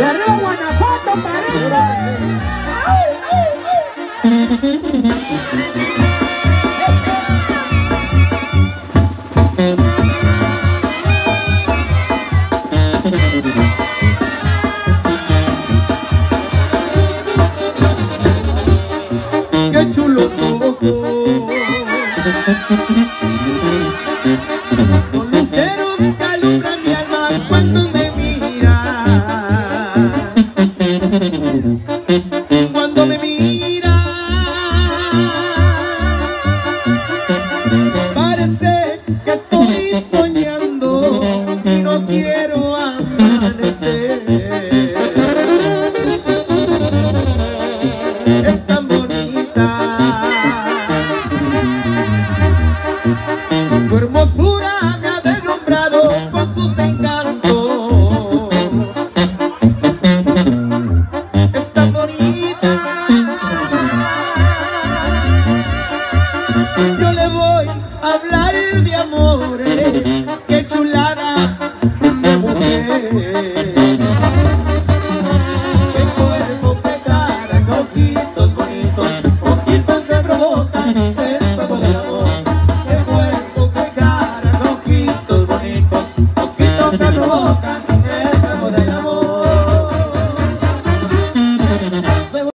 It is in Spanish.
arriba Guanajuato, pariente. Qué chulos ojos, son luceros que alumbran mi alma cuando me miran. Cuando me miran, parece que estoy soñando y no quiero amanecer. Es tan bonita su hermosura, me ha deslumbrado con sus encantos. Es tan bonita, yo le voy a hablar de amor.